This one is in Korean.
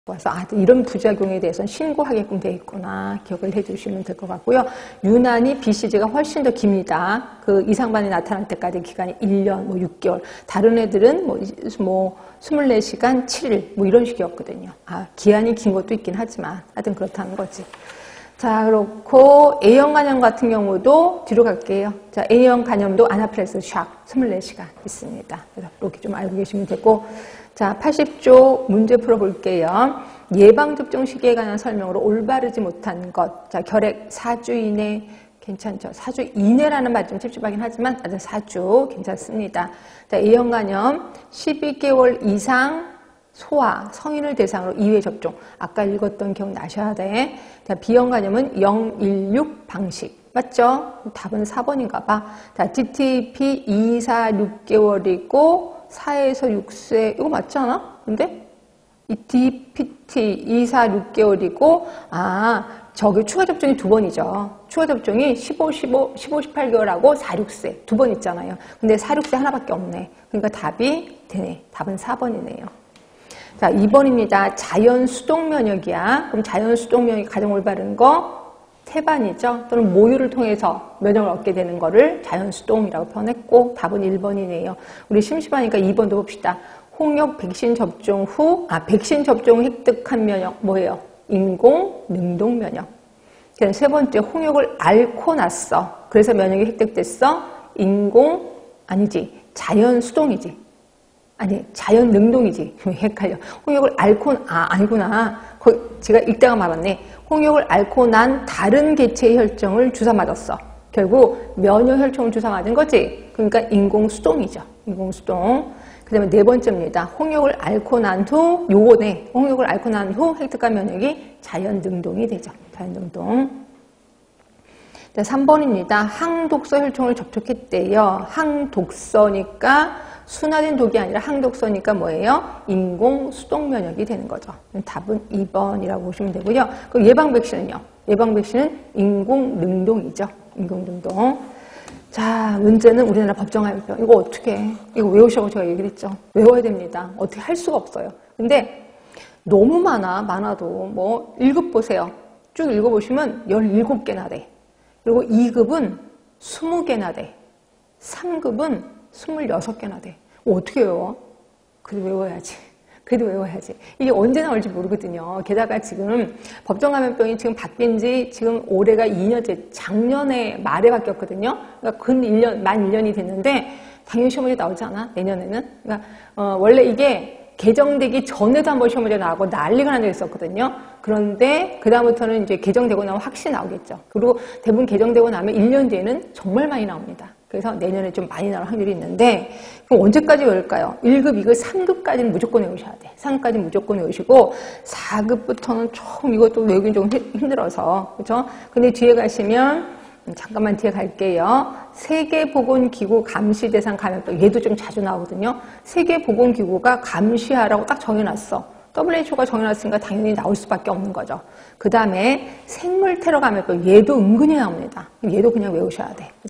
와서 이런 부작용에 대해서는 신고하게끔 되어 있구나 기억을 해주시면 될 것 같고요. 유난히 BCG가 훨씬 더 깁니다. 그 이상반이 나타날 때까지 기간이 1년, 6개월. 다른 애들은 24시간 7일 이런 식이었거든요. 기한이 긴 것도 있긴 하지만 하여튼 그렇다는 거지. 자, 그렇고 A형 간염 같은 경우도 뒤로 갈게요. 자, A형 간염도 아나필락스 샥 24시간 있습니다. 그래서 이렇게 좀 알고 계시면 되고. 자, 80쪽 문제 풀어볼게요. 예방접종 시기에 관한 설명으로 올바르지 못한 것. 자, 결핵 4주 이내 괜찮죠? 4주 이내라는 말이 좀 찝찝하긴 하지만 아주 4주 괜찮습니다. 자, A형 간염 12개월 이상 소아, 성인을 대상으로 2회 접종. 아까 읽었던 기억 나셔야 돼. 자, B형 간염은 016 방식. 맞죠? 답은 4번인가 봐. 자, DTP 2, 4, 6개월이고 4에서 6세. 이거 맞지 않아? 근데? 이 DPT 2, 4, 6개월이고 저기 추가 접종이 2번이죠. 추가 접종이 15, 18개월하고 4, 6세 2번 있잖아요. 근데 4, 6세 하나밖에 없네. 그러니까 답이 되네. 답은 4번이네요. 자, 2번입니다. 자연 수동 면역이야. 그럼 자연 수동 면역이 가장 올바른 거 태반이죠. 또는 모유를 통해서 면역을 얻게 되는 거를 자연 수동이라고 표현했고 답은 1번이네요. 우리 심심하니까 2번도 봅시다. 홍역 백신 접종 후 백신 접종 획득한 면역 뭐예요? 인공 능동 면역. 그래서 세 번째 홍역을 앓고 났어. 그래서 면역이 획득됐어. 인공 아니지. 자연 수동이지. 아니 자연 능동이지. 헷갈려. 홍역을 앓고 아니구나. 제가 읽다가 말았네. 홍역을 앓고 난 다른 개체의 혈종을 주사 맞았어. 결국 면역 혈종을 주사 맞은 거지. 그러니까 인공 수동이죠. 인공 수동. 그 다음에 네 번째입니다. 홍역을 앓고 난 후 요거네. 홍역을 앓고 난 후 획득한 면역이 자연 능동이 되죠. 자연 능동. 자, 3번입니다. 항독소 혈종을 접촉했대요. 항독소니까 순화된 독이 아니라 항독소니까 뭐예요? 인공 수동 면역이 되는 거죠. 답은 2번이라고 보시면 되고요. 그럼 예방 백신은요? 예방 백신은 인공 능동이죠. 인공 능동. 자, 문제는 우리나라 법정화염병. 이거 어떻게 해? 이거 외우시라고 제가 얘기를 했죠. 외워야 됩니다. 어떻게 할 수가 없어요. 근데 너무 많아도 1급 보세요. 쭉 읽어보시면 17개나 돼. 그리고 2급은 20개나 돼. 3급은 26개나 돼. 어떻게 외워? 그래도 외워야지. 이게 언제 나올지 모르거든요. 게다가 지금 법정감염병이 지금 바뀐 지 지금 올해가 2년째, 작년에 말에 바뀌었거든요. 그러니까 만 1년이 됐는데 당연히 시험 문제 나오지 않아? 내년에는? 그러니까 원래 이게 개정되기 전에도 한번 시험 문제 나오고 난리가 난 적이 있었거든요. 그런데 그다음부터는 이제 개정되고 나면 확실히 나오겠죠. 그리고 대부분 개정되고 나면 1년 뒤에는 정말 많이 나옵니다. 그래서 내년에 좀 많이 나올 확률이 있는데 그럼 언제까지 외울까요? 1급, 2급, 3급까지는 무조건 외우셔야 돼. 3급까지는 무조건 외우시고 4급부터는 조금 이것도 외우긴 좀 힘들어서 그렇죠? 근데 뒤에 가시면 잠깐만 뒤에 갈게요. 세계보건기구 감시대상 감염병 얘도 좀 자주 나오거든요. 세계보건기구가 감시하라고 딱 정해놨어. WHO가 정해놨으니까 당연히 나올 수밖에 없는 거죠. 그 다음에 생물테러 감염병 얘도 은근히 나옵니다. 얘도 그냥 외우셔야 돼.